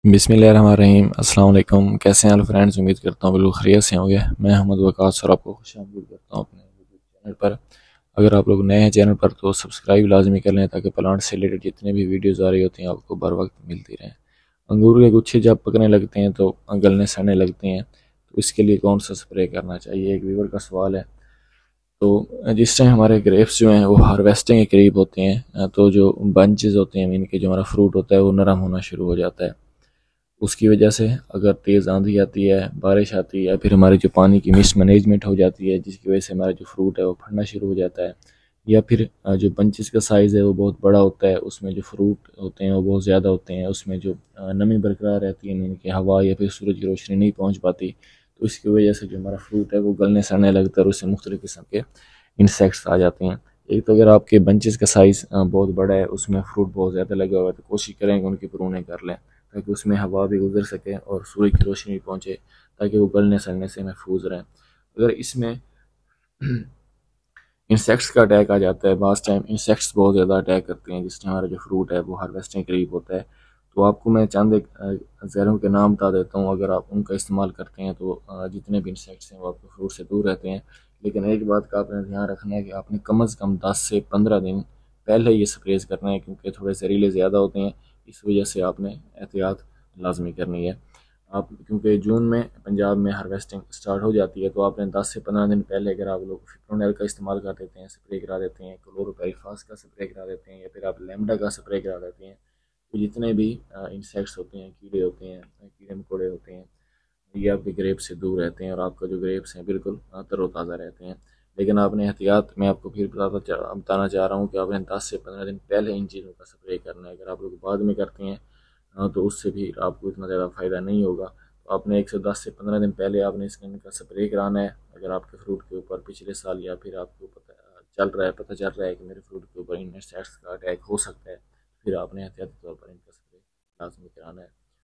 बिस्मिल्लाहिर्रहमानिर्रहीम। अस्सलाम वालेकुम। कैसे हैं हेलो फ्रेंड्स, उम्मीद करता हूँ बिल्कुल खैरियत से होंगे। मैं अहमद वकास और आपको खुशामदीद करता हूँ अपने यूट्यूब चैनल पर। अगर आप लोग नए हैं चैनल पर तो सब्सक्राइब लाजमी कर लें ताकि प्लांट से रिलेटेड जितने भी वीडियोज़ आ रही होती हैं आपको बर वक्त मिलती रहें। अंगूर के गुच्छे जब पकने लगते हैं तो गलने सड़ने लगते हैं, तो इसके लिए कौन सा स्प्रे करना चाहिए, एक व्यूवर का सवाल है। तो जिस टाइम हमारे ग्रेप्स जो हैं वो हार्वेस्टिंग के करीब होते हैं तो जो बंचेस होते हैं इनके, जो हमारा फ्रूट होता है वो नरम होना शुरू हो जाता है। उसकी वजह से अगर तेज़ आंधी आती है, बारिश आती है, या फिर हमारी जो पानी की मिसमैनेजमेंट हो जाती है जिसकी वजह से हमारा जो फ्रूट है वो फटना शुरू हो जाता है, या फिर जो बंचेस का साइज़ है वो बहुत बड़ा होता है, उसमें जो फ्रूट होते हैं वो बहुत ज़्यादा होते हैं, उसमें जो नमी बरकरार रहती है, यानी कि हवा या फिर सूरज की रोशनी नहीं पहुँच पाती, तो इसकी वजह से जो हमारा फ्रूट है वो गलने सड़ने लगता है और उससे मुख्तलिफ़ किस्म के इंसेक्ट्स आ जाते हैं। एक तो अगर आपके बंचेस का साइज़ बहुत बड़ा है, उसमें फ्रूट बहुत ज़्यादा लगा हुआ है, तो कोशिश करें कि उनकी प्रूनिंग कर लें ताकि उसमें हवा भी गुजर सके और सूर्य की रोशनी भी पहुँचे, ताकि वो गलने सड़ने से महफूज रहें। अगर इसमें इंसेक्ट्स का अटैक आ जाता है, बास टाइम इंसेक्ट्स बहुत ज़्यादा अटैक करते हैं जिस टाइम हमारा जो फ्रूट है वो हार्वेस्टिंग करीब होता है, तो आपको मैं चंद एक ज़हरों के नाम बता देता हूँ। अगर आप उनका इस्तेमाल करते हैं तो जितने भी इंसेक्ट्स हैं वो आपके फ्रूट से दूर रहते हैं। लेकिन एक बात का आपने ध्यान रखना है कि आपने कम अज़ कम 10 से 15 दिन पहले ये स्प्रेज करना है, क्योंकि थोड़े जहरीले ज़्यादा होते हैं, इस वजह से आपने एहतियात लाजमी करनी है। आप क्योंकि जून में पंजाब में हार्वेस्टिंग स्टार्ट हो जाती है, तो आपने 10 से 15 दिन पहले अगर आप लोग फिप्रोनेल का इस्तेमाल कर देते हैं, स्प्रे करा देते हैं, क्लोरोपाइरीफास का स्प्रे करा देते हैं, या फिर आप लेमडा का स्प्रे करा देते हैं, तो जितने भी इंसेक्ट्स होते हैं, कीड़े होते हैं, कीड़े मकोड़े होते हैं, ये आपके ग्रेप से दूर रहते हैं और आपका जो ग्रेप्स हैं बिल्कुल तरोताज़ा रहते हैं। लेकिन आपने एहतियात, मैं आपको फिर बताना चाह रहा हूँ कि आपने 10 से 15 दिन पहले इन चीज़ों का स्प्रे करना है। अगर आप लोग बाद में करते हैं तो उससे भी आपको इतना ज़्यादा फ़ायदा नहीं होगा। तो आपने 110 से 15 दिन पहले आपने इनका स्प्रे कराना है। अगर आपके फ्रूट के ऊपर पिछले साल या फिर आपको पता चल रहा है कि मेरे फ्रूट के ऊपर इंसेक्ट्स का अटैक हो सकता है, फिर आपने एहतियाती तौर पर इनका स्प्रे लाजमी कराना है।